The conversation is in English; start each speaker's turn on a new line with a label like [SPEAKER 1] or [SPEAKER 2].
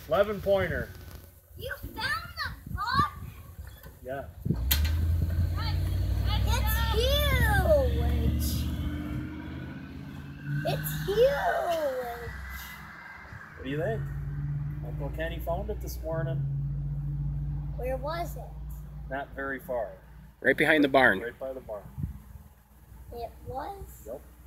[SPEAKER 1] 11 pointer.
[SPEAKER 2] You found the box?
[SPEAKER 1] Yeah.
[SPEAKER 2] It's huge. It's huge.
[SPEAKER 1] What do you think? Uncle Kenny found it this morning.
[SPEAKER 2] Where was it?
[SPEAKER 1] Not very far.
[SPEAKER 3] Right behind the barn.
[SPEAKER 1] Right by the barn.
[SPEAKER 2] It was?
[SPEAKER 1] Yep.